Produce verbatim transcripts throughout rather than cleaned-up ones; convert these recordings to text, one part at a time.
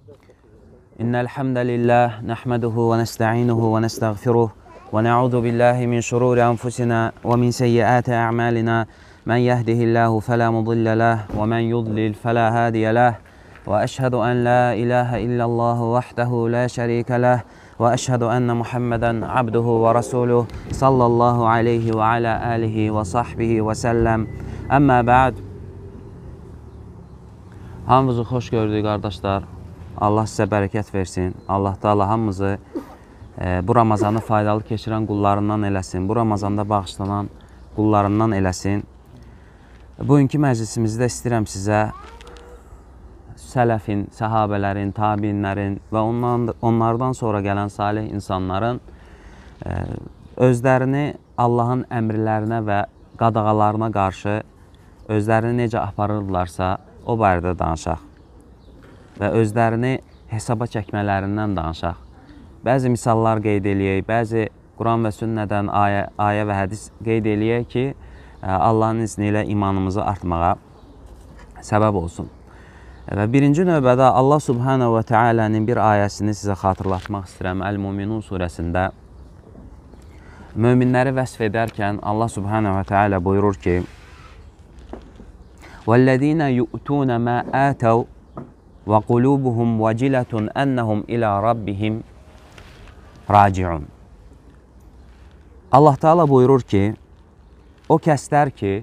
İnnel hamdalillah nahmaduhu ve nestainuhu ve nestağfiruh ve na'udzu billahi min şururi enfusina ve min seyyiati a'malina. Men yehdihillahu fela mudille leh ve men yudlil fela hadiye leh. Ve eşhedü en la ilahe illallah vahdehu la şerike leh ve eşhedü enne Muhammeden abduhu ve resuluh sallallahu aleyhi ve ala alihi ve sahbihi ve sellem. Amma ba'd. Hamınızı xoş gördük qardaşlar. Allah sizə bərəkət versin. Allah Teala hamımızı e, bu Ramazanı faydalı keçirən qullarından eləsin. Bu Ramazanda bağışlanan qullarından eləsin. Bugünkü məclisimizdə istəyirəm sizə sələfin, səhabələrin, tabiinlərin və ondan, onlardan sonra gələn salih insanların e, özlərini Allahın əmrlərinə və qadağalarına qarşı özlərini necə aparırlarsa o barədə danışaq və özlərini hesaba çəkmələrindən danışaq. Bəzi misallar qeyd eləyək, bəzi Quran və sünnədən ayə, ayə və hədis qeyd eləyək ki, Allahın izni ilə imanımızı artmağa səbəb olsun. Və birinci növbədə Allah Subhanahu və Teala'nın bir ayəsini sizə xatırlatmaq istəyirəm. Əl-Muminun surəsində möminləri vəsf edərkən Allah Subhanahu və Teala buyurur ki: وَالَّذ۪ينَ يُؤْتُونَ مَا آتَوْا وَقُلُوبُهُمْ وَجِلَةٌ أَنَّهُمْ إِلَى رَبِّهِمْ رَاجِعُونَ. Allah Teala buyurur ki, o kəslər ki,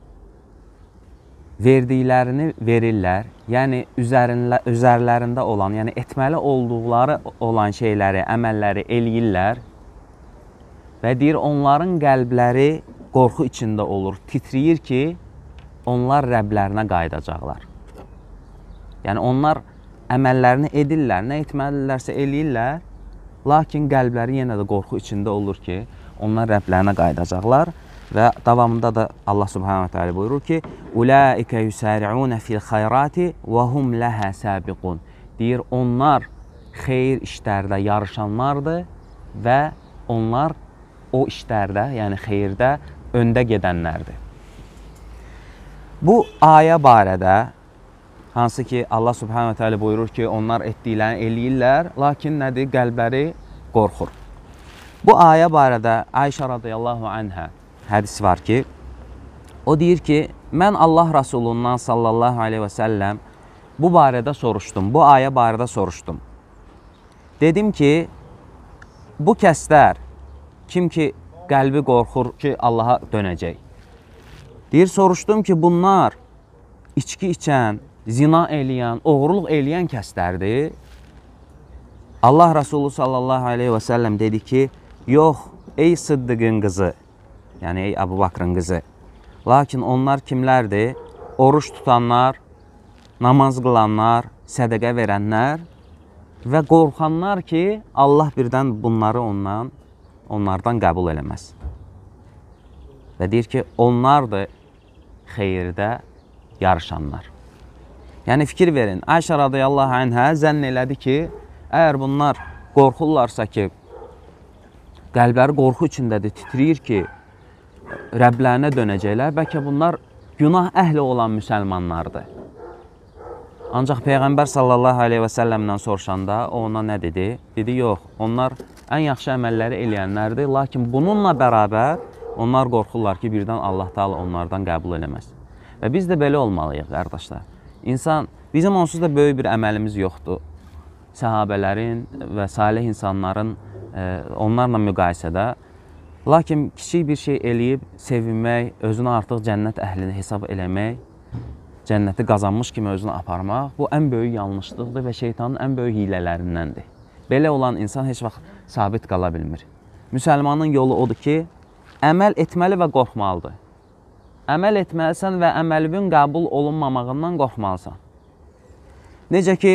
verdiklərini verirlər, yəni üzərində, üzərlərində olan, yəni etməli olduqları olan şeyləri, əməlləri eləyirlər və deyir, onların qəlbləri qorxu içində olur, titriyir ki, onlar Rəblərinə qayıdacaqlar. Yəni, onlar əməllərini edirlər, nə etməlilərsə eləyirlər, lakin qəlbləri yenə də qorxu içində olur ki, onlar Rəblərinə qayıdacaqlar. Və davamında da Allah Subhanahu Teala buyurur ki, Ulaikə yusari'unə fil xayrati və hum ləhə səbiqun. Deyir, onlar xeyir işlərdə yarışanlardır və onlar o işlərdə, yəni xeyirdə öndə gedənlərdir. Bu ayə barədə, hansı ki Allah Subhanahu Teala buyurur ki, onlar etdiklərini eləyirlər, lakin nədir? Qəlbləri qorxur. Bu ayə barədə Ayşə radiyallahu anhə hədisi var ki, o deyir ki, mən Allah Rasulundan sallallahu aleyhi və səlləm bu barədə soruşdum, bu ayə barədə soruşdum. Dedim ki, bu kəslər, kim ki qəlbi qorxur ki, Allaha dönəcək. Deyir, soruşdum ki, bunlar içki içən, zina eləyən, oğurluq eləyən kəslərdir. Allah Resulü sallallahu aleyhi və səlləm dedi ki, yox, ey Sıddıqın qızı, yəni ey Əbu Bakrın qızı, lakin onlar kimlərdir? Oruç tutanlar, namaz qılanlar, sədəqə verənlər və qorxanlar ki, Allah birdən bunları ondan, onlardan qəbul eləməz. Və deyir ki, onlardır xeyirdə yarışanlar. Yəni, fikir verin, Ayşə radiyallahu anhə zənn elədi ki, əgər bunlar qorxurlarsa ki, qəlbləri qorxu içindədir, titriyir ki, Rəblərinə dönəcəklər, bəlkə bunlar günah əhli olan müsəlmanlardır. Ancaq Peyğəmbər sallallahu aleyhi və səlləmdən soruşanda o ona nə dedi? Dedi, yox, onlar ən yaxşı əməlləri eləyənlərdir, lakin bununla bərabər onlar qorxurlar ki, birdən Allah Teala onlardan qəbul eləməz. Və biz də belə olmalıyıq, qardaşlar. İnsan, bizim onsuz da böyük bir əməlimiz yoxdur. Səhabələrin və salih insanların e, onlarla müqayisədə. Lakin kiçik bir şey eləyib, sevinmək, özünü artıq cənnət əhlini hesab eləmək, cənnəti qazanmış kimi özünü aparmaq, bu ən böyük yanlışlıqdır və şeytanın ən böyük hilələrindəndir. Belə olan insan heç vaxt sabit qala bilmir. Müsəlmanın yolu odur ki, əməl etməli və qorxmalıdır. Əməl etməlisən və əməlinin qəbul olunmamağından qorxmalısan. Necə ki,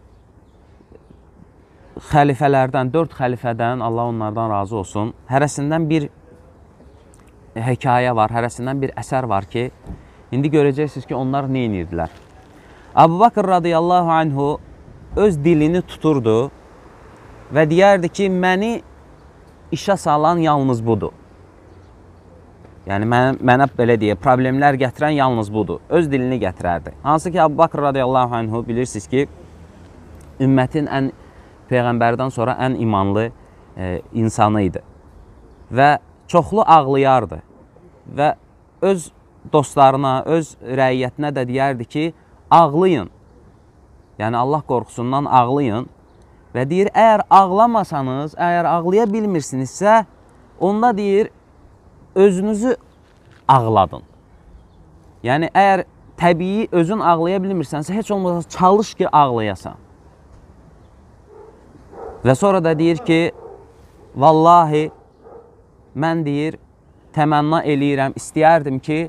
xəlifələrdən, dörd xəlifədən, Allah onlardan razı olsun, hərəsindən bir hekayə var, hərəsindən bir əsər var ki, indi görəcəksiniz ki, onlar nə edirdilər. Əbu Bakr radiyallahu anhu öz dilini tuturdu və deyərdi ki, məni işə salan yalnız budur. Yəni, mən, mənə belə deyə, problemlər gətirən yalnız budur. Öz dilini gətirərdi. Hansı ki, Əbu Bakr radiyallahu anhu bilirsiniz ki, ümmətin ən Peyğəmbərdən sonra ən imanlı e, insanı idi. Və çoxlu ağlayardı. Və öz dostlarına, öz rəiyyətinə də deyərdi ki, ağlayın. Yəni Allah qorxusundan ağlayın. Və deyir, əgər ağlamasanız, əgər ağlaya bilmirsinizsə, onda deyir, özünüzü ağladın. Yəni, əgər təbii özün ağlaya bilmirsənsə, heç olmasa çalış ki, ağlayasan. Və sonra da deyir ki, vallahi, mən deyir, təmənna eləyirəm, istəyərdim ki,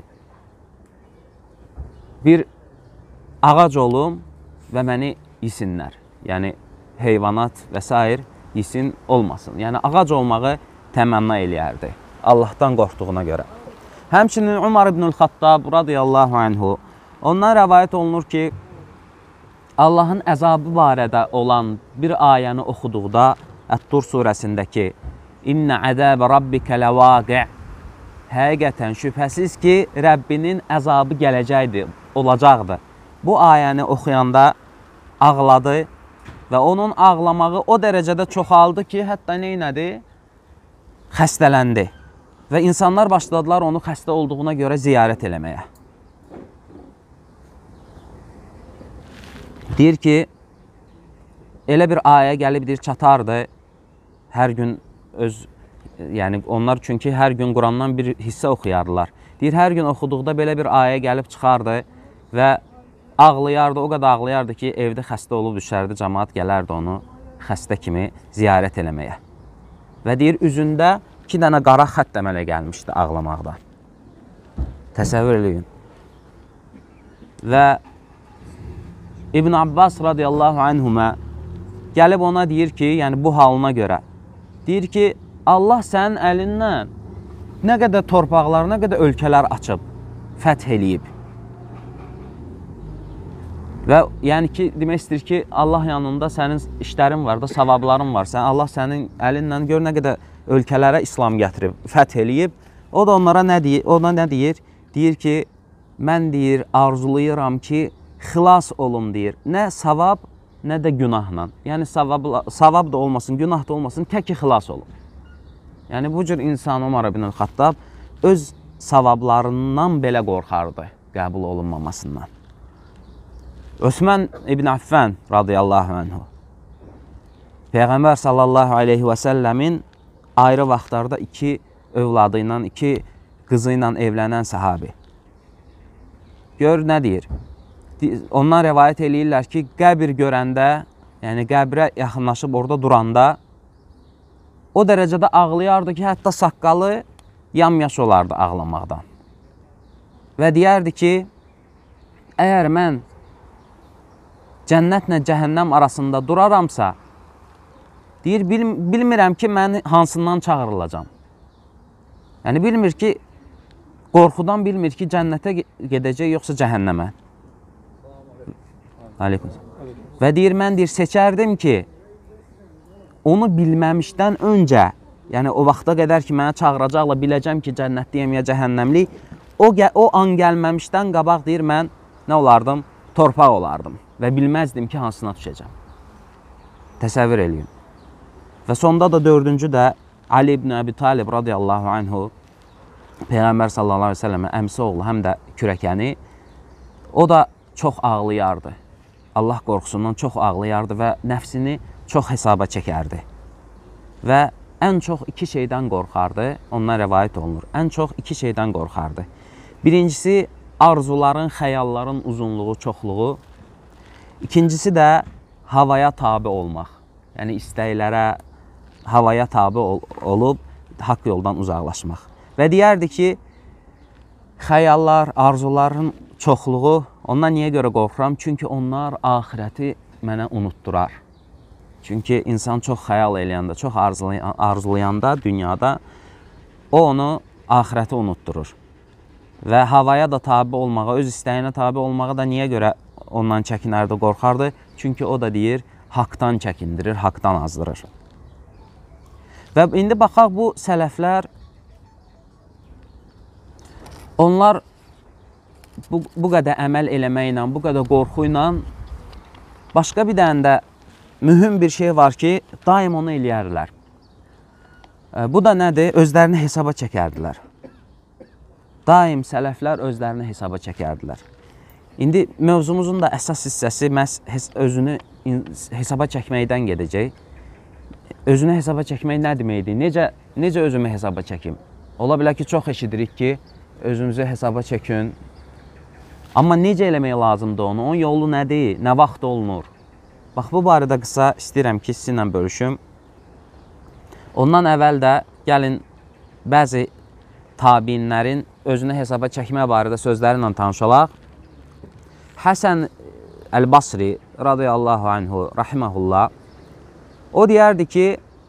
bir ağac olum və məni yesinlər. Yəni, heyvanat və s. yesin olmasın. Yəni, ağac olmağı təmənna eləyərdi. Allahdan qorxduğuna görə. Həmçinin Umar ibn-ül Xattab radiyallahu anhu, ondan rəvayət olunur ki, Allahın əzabı barədə olan bir ayəni oxuduqda, Ət-Tur surəsindəki İnnə əzəbə rabbikə ləvaqi' həqiqətən şübhəsiz ki, Rəbbinin əzabı gələcəkdir, olacaqdır. Bu ayəni oxuyanda ağladı və onun ağlamağı o dərəcədə çoxaldı ki, hətta neynədi? Xəstələndi. Və insanlar başladılar onu xəstə olduğuna görə ziyarət eləməyə. Deyir ki, elə bir ayə gəlib deyir, çatardı, hər gün öz, yəni onlar çünki hər gün Qurandan bir hissə oxuyardılar. Deyir, hər gün oxuduqda belə bir ayə gəlib çıxardı və ağlayardı, o qədər ağlayardı ki, evdə xəstə olub düşərdi, cəmaat gələrdi onu xəstə kimi ziyarət eləməyə. Və deyir, üzündə iki dənə qara xətt əmələ gəlmişdi ağlamaqdan. Təsəvvür eləyin. Və İbn Abbas radiyallahu anhumə gəlib ona deyir ki, yəni bu halına görə, deyir ki, Allah sənin əlindən nə qədər torpaqlar, nə qədər ölkələr açıb, fəth eləyib. Və yəni ki, demək istəyir ki, Allah yanında sənin işlərin var da, savabların var. Sən, Allah sənin əlinlə gör nə qədər ölkələrə İslam gətirib, fəth eləyib. O da onlara nə deyir? Ona nə deyir? Deyir ki, mən deyir, arzulayıram ki, xilas olum deyir. Nə savab, nə də günahla. Yəni savab, savab da olmasın, günah da olmasın, tək ki, xilas olun. Yəni bu cür insan Umar ibn-ül Xattab öz savablarından belə qorxardı, qəbul olunmamasından. Osman ibn Affan radiyallahu anhu Peyğəmbər sallallahu aleyhi və səlləmin ayrı vaxtlarda iki övladı ilə, iki qızı ilə evlənən səhabi. Gör nə deyir? Onlar rəvayət eləyirlər ki, qəbir görəndə, yəni qəbrə yaxınlaşıb orada duranda o dərəcədə ağlayardı ki, hətta saqqalı yamyaş olardı ağlamaqdan. Və deyərdi ki, əgər mən cənnətlə cəhənnəm arasında duraramsa, deyir, bil, bilmirəm ki, məni hansından çağırılacam. Yəni, bilmir ki, qorxudan bilmir ki, cənnətə gedəcək, yoxsa cəhənnəmə. Aleyküm. Və deyir, mən deyir, seçərdim ki, onu bilməmişdən öncə, yəni o vaxta qədər ki, mənə çağıracaqla biləcəm ki, cənnətliyəm ya cəhənnəmli, o, o an gəlməmişdən qabaq deyir, mən nə olardım? Torpaq olardım və bilməzdim ki, hansına düşəcəm. Təsəvvür eləyin. Və sonda da dördüncü də Ali ibn Əbi Talib radiyallahu anhu Peyğəmbər sallallahu aleyhi ve səlləmə əmsi oğlu, həm də kürəkəni, o da çox ağlayardı. Allah qorxusundan çox ağlayardı və nəfsini çox hesaba çəkərdi. Və ən çox iki şeydən qorxardı, ondan rəvayət olunur. Ən çox iki şeydən qorxardı. Birincisi, arzuların, xəyalların uzunluğu, çoxluğu. İkincisi də havaya tabi olmaq. Yəni istəklərə, havaya tabi ol olub haqq yoldan uzaqlaşmaq. Və deyərdi ki, xəyallar, arzuların çoxluğu, ondan niyə görə qorxuram? Çünki onlar axirəti mənə unutdurar. Çünki insan çox xəyal eləyəndə, çox arzulayanda dünyada, o onu axirəti unutdurur. Və havaya da tabi olmağa, öz istəyinə tabi olmağa da niyə görə ondan çəkinərdi, qorxardı? Çünki o da deyir, haqdan çəkindirir, haqdan azdırır. Və indi baxaq, bu sələflər, onlar bu, bu qədər əməl eləməklə, bu qədər qorxu ilə başqa bir dənə də mühüm bir şey var ki, daim onu eləyərlər. Bu da nədir? Özlərini hesaba çəkərdilər. Daim sələflər özlərini hesaba çəkərdilər. İndi mövzumuzun da əsas hissəsi məhz özünü hesaba çəkməkdən gedəcək. Özünü hesaba çəkmək nə deməkdir? Necə, necə özümü hesaba çəkim? Ola bilər ki, çox eşidirik ki, özünüzü hesaba çəkin. Amma necə eləmək lazımdır onu? Onun yolu nədir? Nə vaxt olunur? Bax, bu barədə qısa istəyirəm ki, sizinlə bölüşüm. Ondan əvvəl də gəlin bəzi tabiinlərin özünü hesaba çəkmə barədə sözləri ilə tanışalaq. Həsən Əl-Basri radiyallahu anhu, rahiməhullah, o deyərdi ki,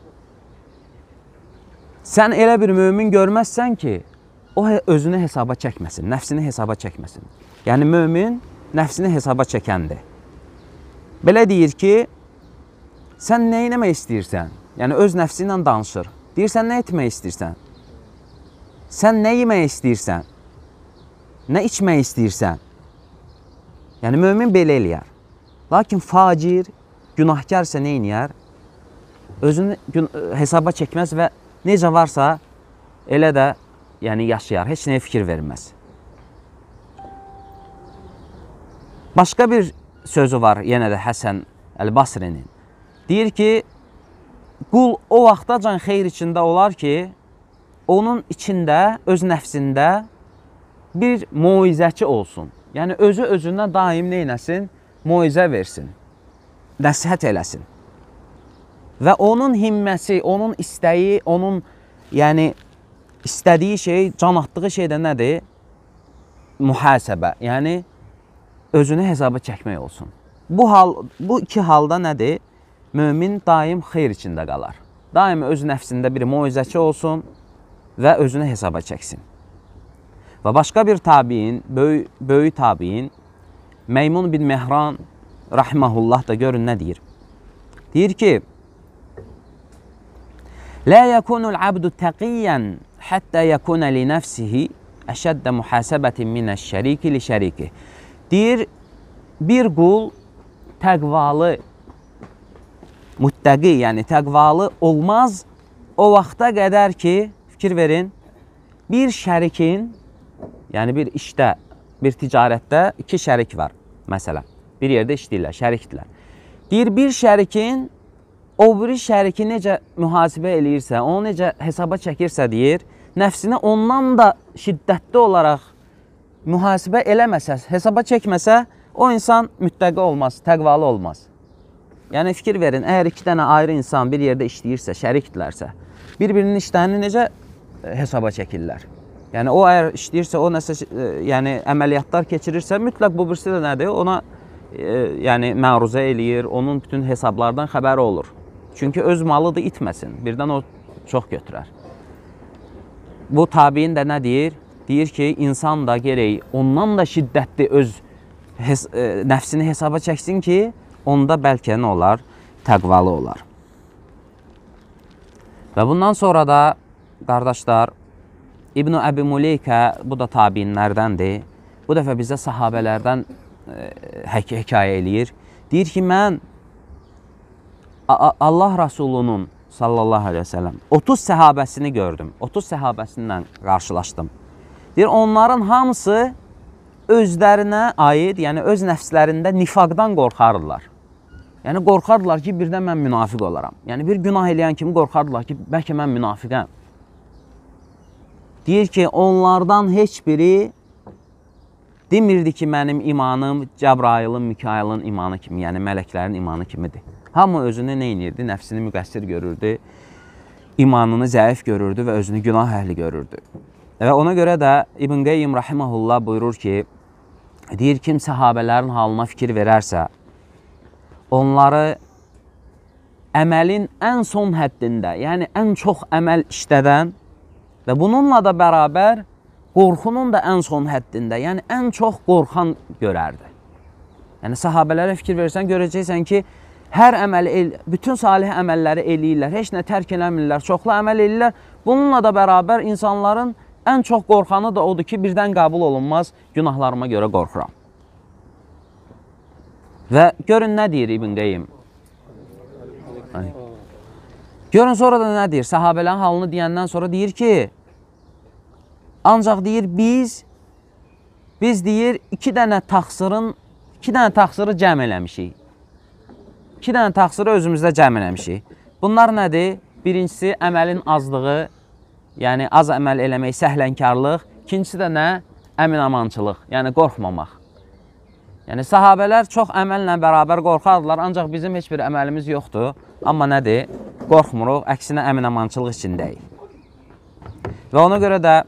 sən elə bir mömin görməzsən ki, o özünü hesaba çəkməsin, nəfsini hesaba çəkməsin. Yəni, mömin nəfsini hesaba çəkəndir. Belə deyir ki, sən nə etmək istəyirsən? Yəni, öz nəfsi ilə danışır. Deyirsən, nə etmək istəyirsən? Sən nə yemək istəyirsən? Nə içmək istəyirsən? Yəni, mömin belə eləyər. Lakin facir, günahkarsə nə eləyər? Özünü hesaba çəkməz və necə varsa, elə də yəni, yaşayar, heç nəyə fikir verməz. Başqa bir sözü var, yenə də Həsən Əl-Basrinin. Deyir ki, qul o vaxtacan xeyr içində olar ki, onun içində, öz nəfsində bir moizəçi olsun. Yəni, özü özündən daim neynəsin? Moizə versin, nəsihət eləsin. Və onun himməsi, onun istəyi, onun yəni, istədiyi şey, can atdığı şey də nədir? Mühasəbə, yəni özünü hesaba çəkmək olsun. Bu, hal, bu iki halda nədir? Mömin daim xeyr içində qalar. Daim öz nəfsində bir moizəçi olsun və özünü hesaba çəksin. Və başqa bir tabiin, böyük, böyük tabiin, Meymun bin Mehran rahiməhullah da görün nə deyir? Deyir ki, Lə yəkunul abdu təqiyyən həttə yəkuna li nəfsihi əşəddə mühasəbətin minəş şəriki li şəriki. Deyir, bir qul təqvalı, müttəqi, yəni təqvalı olmaz o vaxta qədər ki, fikir verin, bir şərikin, yəni bir işdə, bir ticarətdə iki şərik var, məsələn, bir yerdə işləyirlər, şərikdirlər. Deyir, bir şərikin o biri şəriki necə mühasibə eləyirsə, onu necə hesaba çəkirsə, deyir, nəfsini ondan da şiddətli olaraq mühasibə eləməsə, hesaba çəkməsə, o insan müttəqi olmaz, təqvalı olmaz. Yəni, fikir verin, əgər iki dənə ayrı insan bir yerdə işləyirsə, şərikdirlərsə, bir-birinin işlərini necə hesaba çəkirlər? Yəni, o əgər işləyirsə, o nəsə yəni, əməliyyatlar keçirirsə, mütləq bu birisi də nədir? Ona e, yəni, məruzə eləyir, onun bütün hesablardan xəbəri olur. Çünki öz malıdır, itməsin, birdən o çox götürər. Bu tabiin də nə deyir? Deyir ki, insan da gerək ondan da şiddətli öz hes e, nəfsini hesaba çəksin ki, onda bəlkə nə olar? Təqvalı olar. Və bundan sonra da, qardaşlar, İbn-i Əbi Muleykə, bu da tabiinlərdəndir. Bu dəfə bizə sahabələrdən e, hək hekayə eləyir. Deyir ki, mən Allah Rasulunun sallallahu aleyhi ve sellem otuz səhabəsini gördüm. otuz səhabəsindən qarşılaşdım. Deyir, onların hamısı özlərinə aid, yəni öz nəfslərində nifaqdan qorxardılar. Yəni, qorxardılar ki, birdən mən münafiq olaram. Yəni, bir günah eləyən kimi qorxardılar ki, bəlkə mən münafiqəm. Deyir ki, onlardan heç biri demirdi ki, mənim imanım Cəbrailin, Mikailin imanı kimi, yəni mələklərin imanı kimidir. Hamı özünü nə inirdi? Nəfsini müqəssir görürdü, imanını zəif görürdü və özünü günah əhli görürdü. Və ona görə də İbn Qeyyim rahiməhullah buyurur ki, deyir, kim səhabələrin halına fikir verərsə, onları əməlin ən son həddində, yəni ən çox əməl işlədən və bununla da bərabər qorxunun da ən son həddində, yəni ən çox qorxan görərdi. Yəni, sahabələrə fikir versən, görəcəksən ki, hər əməli, bütün salih əməlləri eləyirlər, heç nə tərk eləmirlər, çoxlu əməl eləyirlər. Bununla da bərabər insanların ən çox qorxanı da odur ki, birdən qəbul olunmaz, günahlarıma görə qorxuram. Və görün nə deyir İbn Qeyyim? Görün sonra da nə deyir? Səhabələrin halını deyəndən sonra deyir ki, ancaq deyir biz, biz deyir iki dənə taxsırın, iki dənə taxsırı cəm eləmişik. İki dənə taxsırı özümüzdə cəm eləmişik. Bunlar nədir? Birincisi əməlin azlığı, yəni az əməl eləmək, səhlənkarlıq. İkincisi də nə? Əmin-amançılıq, yəni qorxmamaq. Yəni sahabələr çox əməllə bərabər qorxardılar, ancaq bizim heç bir əməlimiz yoxdur. Amma nədir? Qorxmuruq, əksinə əmin-amançılıq içindəyik. Və ona görə də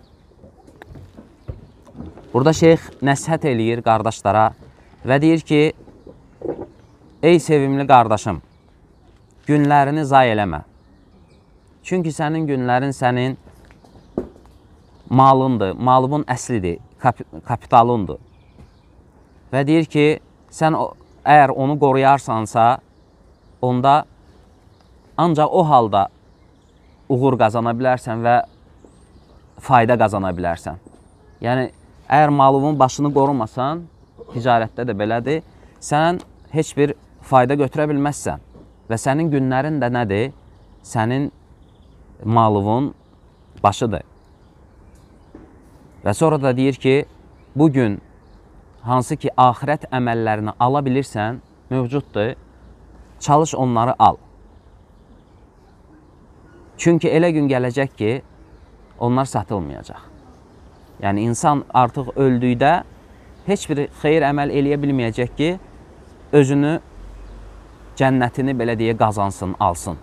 burada şeyx nəsihət eləyir qardaşlara və deyir ki, ey sevimli qardaşım, günlərini zay eləmə. Çünki sənin günlərin sənin malındır, malının əslidir, kap kapitalındır. Və deyir ki, sən əgər onu qoruyarsansa, onda ancaq o halda uğur qazana bilərsən və fayda qazana bilərsən. Yəni, əgər malının başını qorumasan, ticarətdə də belədir, sən heç bir fayda götürə bilməzsən. Və sənin günlərin də nədir? Sənin malının başıdır. Və sonra da deyir ki, bugün hansı ki axirət əməllərini ala bilirsən, mövcuddur, çalış onları al. Çünki elə gün gələcək ki, onlar satılmayacaq. Yəni, insan artıq öldükdə heç bir xeyir əməl eləyə bilməyəcək ki, özünü, cənnətini belə deyə qazansın, alsın.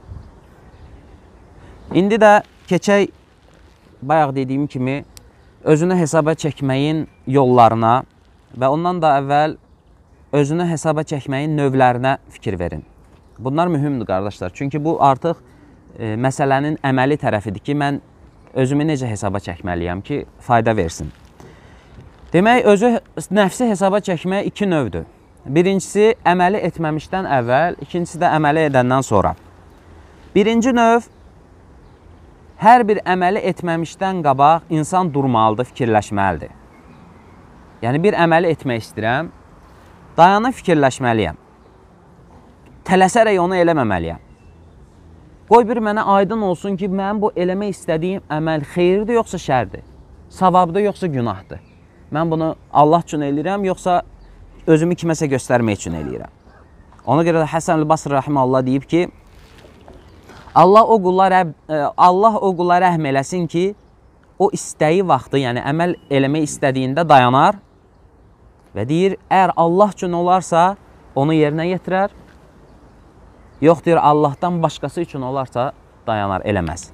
İndi də keçək, bayaq dediyim kimi, özünü hesaba çəkməyin yollarına və ondan da əvvəl özünü hesaba çəkməyin növlərinə fikir verin. Bunlar mühümdür, qardaşlar. Çünki bu artıq e, məsələnin əməli tərəfidir ki, mən özümü necə hesaba çəkməliyəm ki, fayda versin. Demək, özü nəfsi hesaba çəkmək iki növdür. Birincisi, əməli etməmişdən əvvəl, ikincisi də əməli edəndən sonra. Birinci növ, hər bir əməli etməmişdən qabaq insan durmalıdır, fikirləşməlidir. Yəni, bir əməli etmək istəyirəm, dayanıb fikirləşməliyəm. Tələsərək onu eləməməliyəm. Qoy bir mənə aydın olsun ki, mən bu eləmək istədiyim əməl xeyirdir, yoxsa şərdir? Savabdır, yoxsa günahdır? Mən bunu Allah üçün eləyirəm, yoxsa özümü kiməsə göstərmək üçün eləyirəm? Ona görə də Həsən el-Basri rəhməhullah deyib ki, Allah o qula, Allah o qula rəhm eləsin ki, o istəyi vaxtı, yəni əməl eləmək istədiyində dayanar və deyir, əgər Allah üçün olarsa, onu yerinə yetirər, yox deyir, Allahdan başqası üçün olarsa, dayanar, eləməz.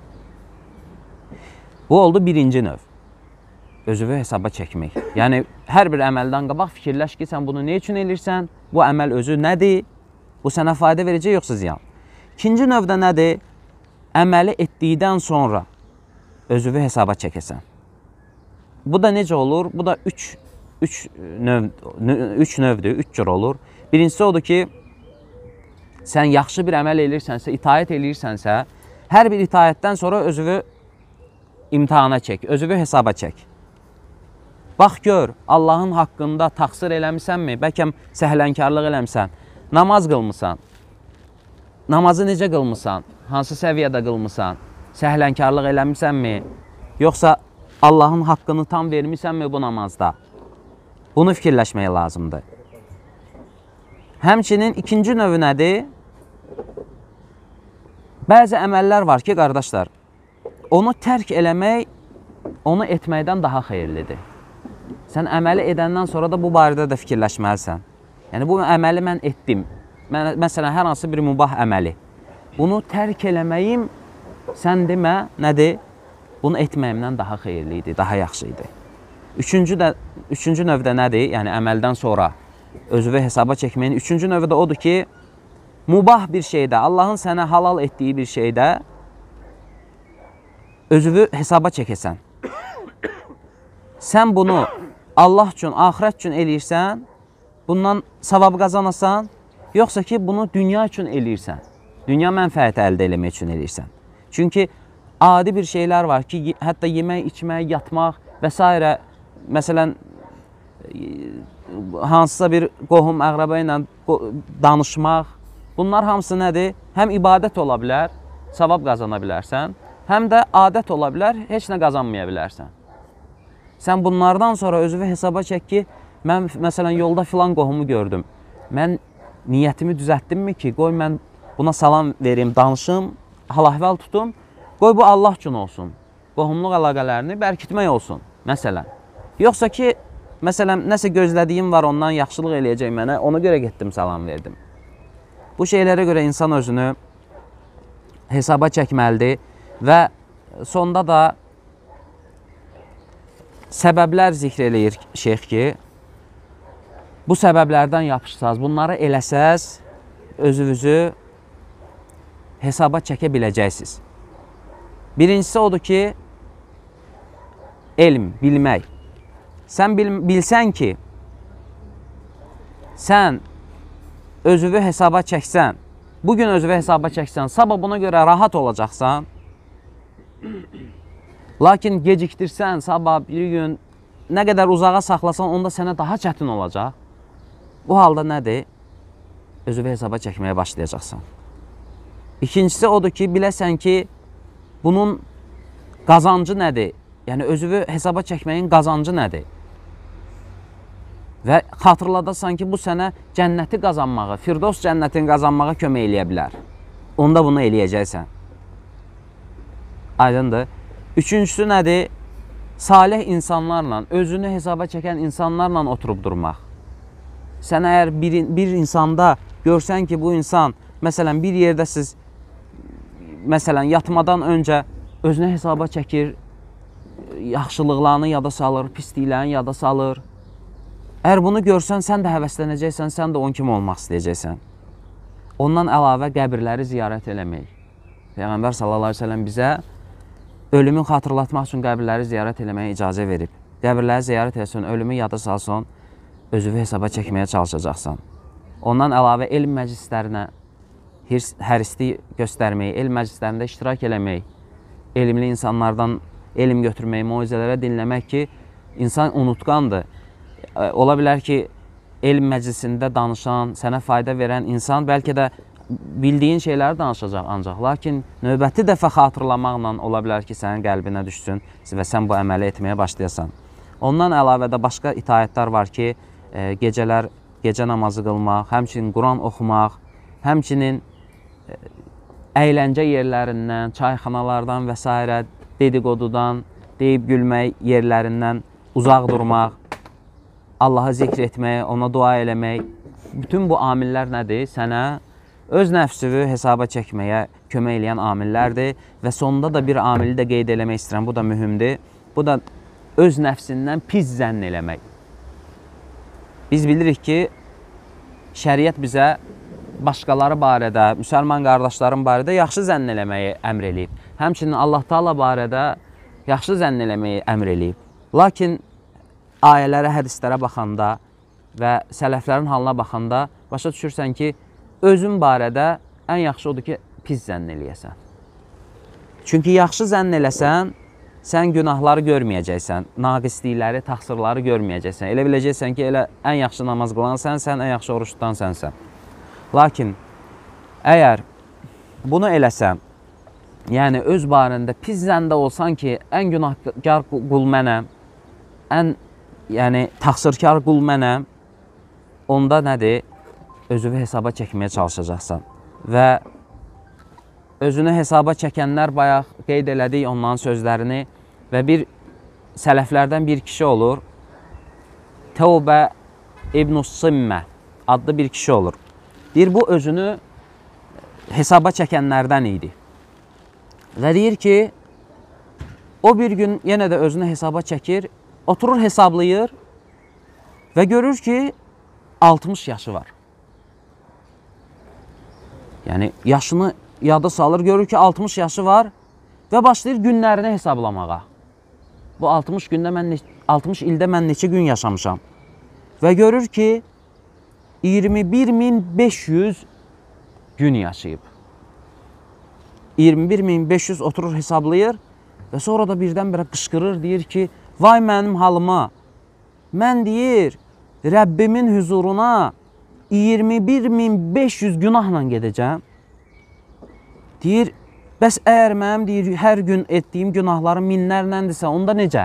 Bu oldu birinci növ, özünü hesaba çəkmək. Yəni, hər bir əməldən qabaq fikirləş ki, sən bunu ne üçün eləyirsən, bu əməl özü nədir, bu sənə fayda verəcək, yoxsa ziyan. İkinci növdə nədir? Əməli etdikdən sonra özünü hesaba çəkəsən. Bu da necə olur? Bu da üç, üç, növ, üç növdür, üç cür olur. Birincisi odur ki, sən yaxşı bir əməl eləyirsənsə, itaət eləyirsənsə, hər bir itaətdən sonra özünü imtihana çək, özünü hesaba çək. Bax gör, Allahın haqqında taksir eləmisənmi? Bəlkə səhlənkarlıq eləmisən, namaz qılmısan. Namazı necə qılmısan? Hansı səviyyədə qılmısan? Səhlənkarlıq eləmisənmi? Yoxsa Allahın haqqını tam vermisənmi bu namazda? Bunu fikirləşmək lazımdır. Həmçinin ikinci növü nədir? Bəzi əməllər var ki, qardaşlar, onu tərk eləmək, onu etməkdən daha xeyirlidir. Sən əməli edəndən sonra da bu barədə də fikirləşməlisən. Yəni, bu əməli mən etdim. Mən, məsələn, hər hansı bir mübah əməli. Bunu tərk eləməyim, sən demə, nədir? Bunu etməyimdən daha xeyirlidir, daha yaxşı idi. Üçüncü, də, üçüncü növdə nədir? Yəni, əməldən sonra özünü hesaba çəkməyin üçüncü növü də odur ki, mübah bir şeydə, Allahın sənə halal etdiyi bir şeydə özünü hesaba çəkəsən. Sən bunu Allah üçün, axirət üçün eləyirsən, bundan savab qazanasan, yoxsa ki, bunu dünya üçün eləyirsən, dünya mənfəəti əldə eləmək üçün eləyirsən. Çünki adi bir şeylər var ki, hətta yemək, içmək, yatmaq və s. Məsələn, hansısa bir qohum, əqrəbə ilə danışmaq, bunlar hamısı nədir? həm ibadət ola bilər, savab qazana bilərsən, həm də adət ola bilər, heç nə qazanmaya bilərsən. Sən bunlardan sonra özünü hesaba çək ki, mən məsələn yolda filan qohumu gördüm. Mən niyyətimi düzəltdimmi ki, qoy mən buna salam verim, danışım, hal-əhval tutum, qoy bu Allah üçün olsun. Qohumluq əlaqələrini bərkitmək olsun, məsələn. Yoxsa ki, məsələn, nəsə gözlədiyim var, ondan yaxşılıq eləyəcək mənə, ona görə getdim, salam verdim. Bu şeylərə görə insan özünü hesaba çəkməlidir və sonda da səbəblər zikr eləyir şeyx ki, bu səbəblərdən yapışsaz, bunları eləsəz, özünüzü hesaba çəkə biləcəksiniz. Birincisi odur ki, elm, bilmək. Sən bil, bilsən ki, sən özünü hesaba çəksən, bugün özünü hesaba çəksən, sabah buna görə rahat olacaqsan, lakin gecikdirsən, sabah bir gün nə qədər uzağa saxlasan, onda sənə daha çətin olacaq. Bu halda nədir? Özünü hesaba çəkməyə başlayacaqsan. İkincisi odur ki, biləsən ki, bunun qazancı nədir? Yəni, özünü hesaba çəkməyin qazancı nədir? Və xatırladasan ki, bu sənə cənnəti qazanmağı, Firdos cənnətini qazanmağa kömək eləyə bilər. Onda bunu eləyəcəksən. Aydındır. Üçüncüsü nədir? Salih insanlarla, özünü hesaba çəkən insanlarla oturub durmaq. Sən əgər bir, bir insanda görsən ki, bu insan, məsələn, bir yerdə siz, məsələn, yatmadan öncə özünü hesaba çəkir, yaxşılıqlarını yada salır, pisliklərini yada salır. Əgər bunu görsən, sən də həvəslənəcəksən, sən də onun kimi olmaq istəyəcəksən. Ondan əlavə qəbirləri ziyarət eləmək. Peyğəmbər sallallahu əleyhi və səlləm bizə ölümü xatırlatmaq üçün qəbirləri ziyarət eləməyə icazə verib. Qəbirləri ziyarət etsən, ölümü yada salsan, özünü hesaba çəkməyə çalışacaqsan. Ondan əlavə elm məclislərinə hərislik göstərmək, elm məclislərində iştirak eləmək, elmli insanlardan elm götürmək, moizələrə dinləmək ki, insan unutqandır. Ola bilər ki, elm məclisində danışan, sənə fayda verən insan bəlkə də bildiyin şeyləri danışacaq ancaq. Lakin növbəti dəfə xatırlamaqla ola bilər ki, sənin qəlbinə düşsün və sən bu əməli etməyə başlayasan. Ondan əlavə də başqa itaətlər var ki, gecələr, gecə namazı qılmaq, həmçinin Quran oxumaq, həmçinin əyləncə yerlərindən, çayxanalardan və s. dedikodudan, deyib gülmək yerlərindən uzaq durmaq, Allahı zikr etmək, ona dua eləmək. Bütün bu amillər nədir? Sənə öz nəfsini hesaba çəkməyə kömək eləyən amillərdir və sonunda da bir amili də qeyd eləmək istəyirəm, bu da mühümdir. Bu da öz nəfsindən pis zənn eləmək. Biz bilirik ki, şəriət bizə başqaları barədə, müsəlman qardaşların barədə yaxşı zənn eləməyi əmr eləyib. Həmçinin Allah Taala barədə yaxşı zənn eləməyi əmr eləyib. Lakin ayələrə, hədislərə baxanda və sələflərin halına baxanda başa düşürsən ki, özün barədə ən yaxşı odur ki, pis zənn eləyəsən. Çünki yaxşı zənn eləsən, sən günahları görməyəcəksən, naqislikləri, təqsirləri görməyəcəksən. Elə biləcəksən ki, elə ən yaxşı namaz qılan sənsən, ən yaxşı oruç tutan sənsən. Lakin, əgər bunu eləsən, yəni öz barəndə pis zəndə olsan ki, ən günahkar qul mənəm, ən yəni, təqsirkar qul mənəm, onda nədir? Özünü hesaba çəkməyə çalışacaqsan. Və özünü hesaba çəkənlər bayaq qeyd elədik onların sözlərini və bir sələflərdən bir kişi olur. Təubə İbn-i Simmə adlı bir kişi olur. Deyir, bu özünü hesaba çəkənlərdən idi. Və deyir ki, o bir gün yenə də özünü hesaba çəkir, oturur hesablayır və görür ki, altmış yaşı var. Yəni, yaşını yada salır, görür ki, altmış yaşı var və başlayır günlərini hesablamağa. Bu altmış gündə mən, altmış ildə mən neçə gün yaşamışam. Və görür ki, iyirmi bir min beş yüz gün yaşayıb. iyirmi bir min beş yüz oturur hesablayır və sonra da birdən-birə qışqırır, deyir ki, vay mənim halıma, mən deyir, Rəbbimin huzuruna iyirmi bir min beş yüz günahla gedəcəm. Deyir, bəs əgər mənim deyir, hər gün etdiyim günahlarım minlərləndirsə, onda necə?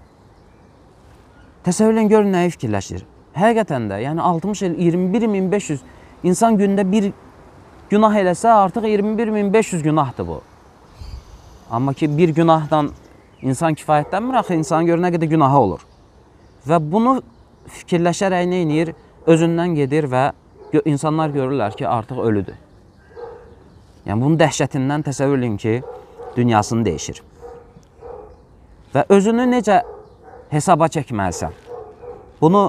Təsəvvürlə görün nəyi fikirləşir. Həqiqətən də, yəni altmış il, iyirmi bir min beş yüz insan gündə bir günah eləsə, artıq iyirmi bir min beş yüz günahdır bu. Amma ki, bir günahdan insan kifayətlənmir, axı insanın görə nə qədər günahı olur. Və bunu fikirləşərək nə edir? Özündən gedir və insanlar görürlər ki, artıq ölüdür. Yəni, bunun dəhşətindən təsəvvür edin ki, dünyasını dəyişir. Və özünü necə hesaba çəkməlisən? Bunu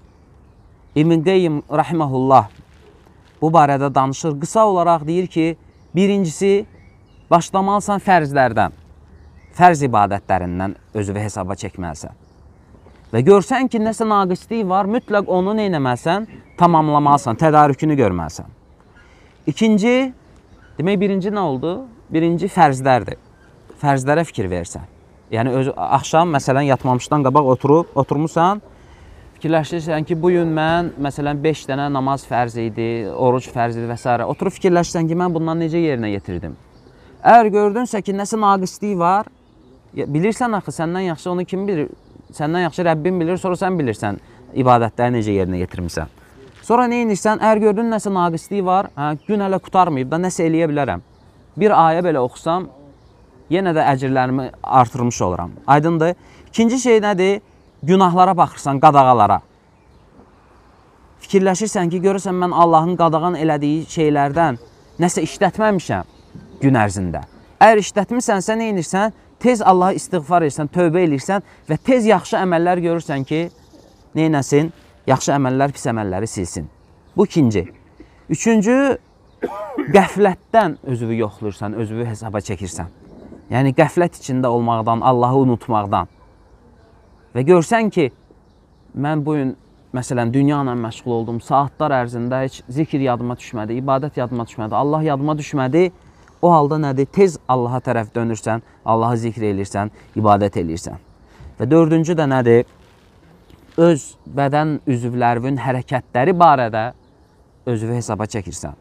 İbn Qeyyim Rahiməhullah bu barədə danışır. Qısa olaraq deyir ki, birincisi, başlamalısan fərzlərdən, fərz ibadətlərindən özünü hesaba çəkməlisən. Və görsən ki, nəsə naqisliyi var, mütləq onu neynəməlisən, tamamlamalısan, tədarükünü görməlisən. İkinci, demək birinci nə oldu? Birinci fərzlərdir. Fərzlərə fikir versən. Yəni, öz, axşam, məsələn, yatmamışdan qabaq oturub, oturmuşsan, fikirləşirsən ki, bugün mən, məsələn, beş dənə namaz fərz idi, oruc fərz idi və s. Oturub fikirləşirsən ki, mən bundan necə yerinə yetirdim? Əgər gördünsə ki, nəsə naqisliyi var, bilirsən axı, səndən yaxşı onu kim bilir? Səndən yaxşı Rəbbin bilir, sonra sən bilirsən ibadətləri necə yerinə yetirmişsən. Sonra nə edirsən? Əgər gördün nəsə naqisliyi var, hə, gün hələ qutarmayıb da nəsə eləyə bilərəm. Bir ayə belə oxusam, yenə də əcirlərimi artırmış oluram. Aydındır. İkinci şey nədir? Günahlara baxırsan, qadağalara. Fikirləşirsən ki, görürsən mən Allahın qadağan elədiyi şeylərdən nəsə işlətməmişəm gün ərzində. Əgər işlətmisənsə, nə edirsən? Tez Allaha istiğfar edirsən, tövbə edirsən və tez yaxşı əməllər görürsən ki, neynəsin? Yaxşı əməllər pis əməlləri silsin. Bu ikinci. Üçüncü, qəflətdən özünü yoxlayırsan, özünü hesaba çəkirsən. Yəni, qəflət içində olmaqdan, Allahı unutmaqdan. Və görsən ki, mən bugün, məsələn, dünya ilə məşğul oldum, saatlar ərzində heç zikir yadıma düşmədi, ibadət yadıma düşmədi, Allah yadıma düşmədi. O halda nədir? Tez Allaha tərəf dönürsən, Allahı zikr edirsən, ibadət edirsən. Və dördüncü də nədir? Öz bədən üzvlərinin hərəkətləri barədə özünü hesaba çəkirsən.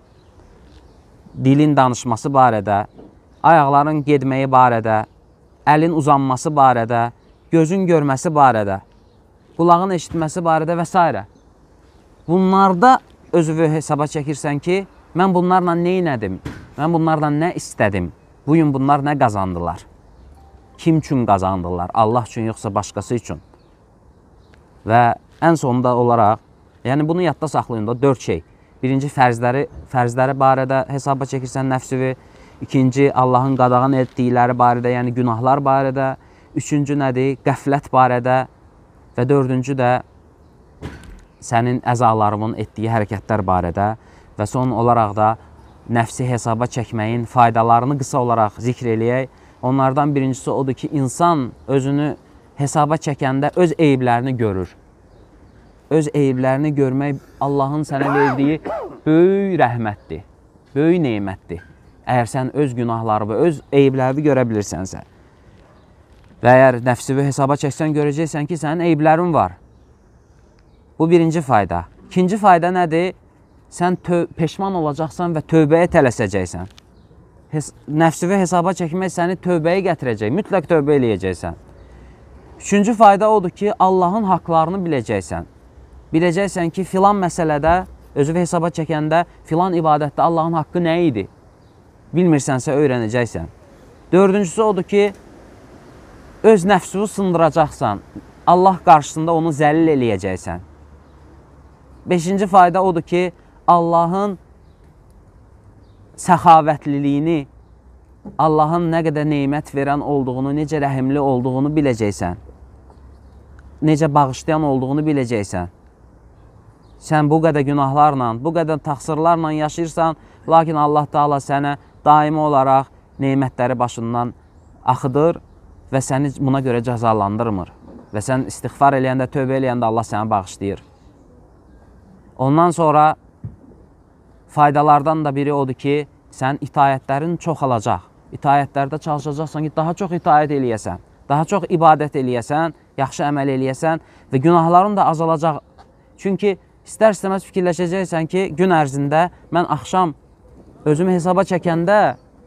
Dilin danışması barədə, ayaqların gedməyi barədə, əlin uzanması barədə, gözün görməsi barədə, qulağın eşitməsi barədə və s. Bunlarda özünü hesaba çəkirsən ki, mən bunlarla nə elədim? Mən bunlarla nə istədim? Bugün bunlar nə qazandılar? Kim üçün qazandılar? Allah üçün, yoxsa başqası üçün? Və ən sonunda olaraq, yəni bunu yadda saxlayın da, dörd şey. Birinci, fərzləri, fərzləri barədə hesaba çəkirsən nəfsüvi. İkinci, Allahın qadağan etdikləri barədə, yəni günahlar barədə. Üçüncü nədir? Qəflət barədə. Və dördüncü də sənin əzalarının etdiyi hərəkətlər barədə. Və son olaraq da nəfsi hesaba çəkməyin faydalarını qısa olaraq zikr eləyək. Onlardan birincisi odur ki, insan özünü hesaba çəkəndə öz eyiblərini görür. Öz eyiblərini görmək Allahın sənə verdiyi böyük rəhmətdir, böyük neymətdir. Əgər sən öz günahları və öz eyiblərini görə bilirsənsə. Və əgər nəfsini hesaba çəksən, görəcəksən ki, sənin eyiblərin var. Bu birinci fayda. İkinci fayda nədir? Sən peşman olacaqsan və tövbəyə tələsəcəksən. Hes nəfsini hesaba çəkmək səni tövbəyə gətirəcək, mütləq tövbə eləyəcəksən. Üçüncü fayda odur ki, Allahın haqlarını biləcəksən. Biləcəksən ki, filan məsələdə, özünü hesaba çəkəndə, filan ibadətdə Allahın haqqı nə idi? Bilmirsənsə, öyrənəcəksən. Dördüncüsü odur ki, öz nəfsini sındıracaqsan, Allah qarşısında onu zəlil eləyəcəksən. Beşinci fayda odur ki, Allahın səxavətliliyini, Allahın nə qədər neymət verən olduğunu, necə rəhimli olduğunu biləcəksən. Necə bağışlayan olduğunu biləcəksən. Sən bu qədər günahlarla, bu qədər təqsirlərlə yaşayırsan, lakin Allah Taala sənə daimi olaraq neymətləri başından axıdır və səni buna görə cəzalandırmır. Və sən istiğfar eləyəndə, tövbə eləyəndə Allah səni bağışlayır. Ondan sonra faydalardan da biri odur ki, sən itayətlərin çoxalacaq. İtayətlərdə çalışacaqsan ki, daha çox itayət eləyəsən, daha çox ibadət eləyəsən, yaxşı əməl eləyəsən və günahların da azalacaq. Çünki istər-istəməz fikirləşəcəksən ki, gün ərzində mən axşam özümü hesaba çəkəndə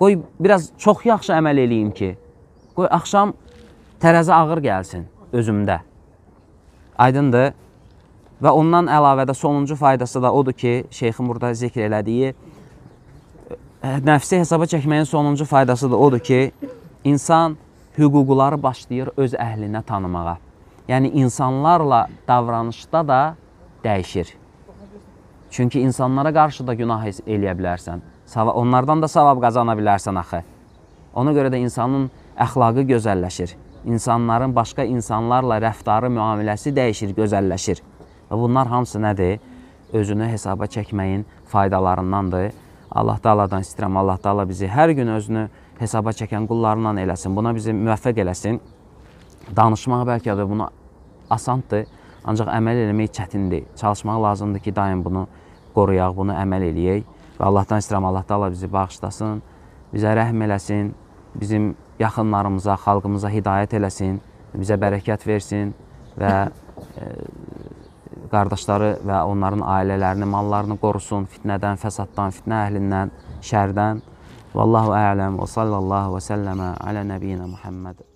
Qoy biraz çox yaxşı əməl eləyim ki, qoy axşam tərəzi ağır gəlsin özümdə. Aydındır. Və ondan əlavədə sonuncu faydası da odur ki, şeyxin burada zikr elədiyi, nəfsi hesaba çəkməyin sonuncu faydası da odur ki, insan hüquqları başlayır öz əhlinə tanımağa. Yəni, insanlarla davranışda da dəyişir. Çünki insanlara qarşı da günah eləyə bilərsən. Onlardan da savab qazana bilərsən axı. Ona görə də insanın əxlaqı gözəlləşir. İnsanların başqa insanlarla rəftarı, müamiləsi dəyişir, gözəlləşir. Və bunlar hamısı nədir? Özünü hesaba çəkməyin faydalarındandır. Allah Taala'dan istəyirəm, Allah Taala bizi hər gün özünü hesaba çəkən qullarından eləsin. Buna bizi müvəffəq eləsin. Danışmaq bəlkə də bunu asandır, ancaq əməl eləmək çətindir. Çalışmaq lazımdır ki, daim bunu qoruyaq, bunu əməl eləyək. Və Allahdan istəyirəm, Allah Taala bizi bağışlasın, bizə rəhm eləsin, bizim yaxınlarımıza, xalqımıza hidayət eləsin, bizə bərəkət versin və e, qardaşları və onların ailələrini, mallarını qorusun fitnədən, fəsaddan, fitnə əhlindən, şərdən. Vallahu a'lam və sallallahu və səlləmə alə nəbiyyina Muhammed.